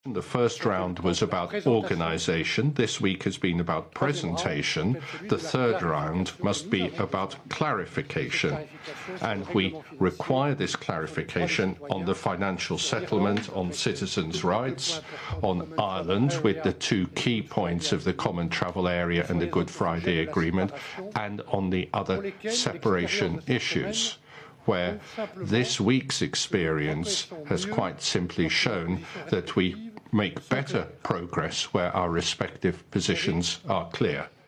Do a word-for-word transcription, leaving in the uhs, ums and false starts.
The first round was about organisation. This week has been about presentation. The third round must be about clarification. And we require this clarification on the financial settlement, on citizens' rights, on Ireland, with the two key points of the Common Travel Area and the Good Friday Agreement, and on the other separation issues, where this week's experience has quite simply shown that we make better progress where our respective positions are clear.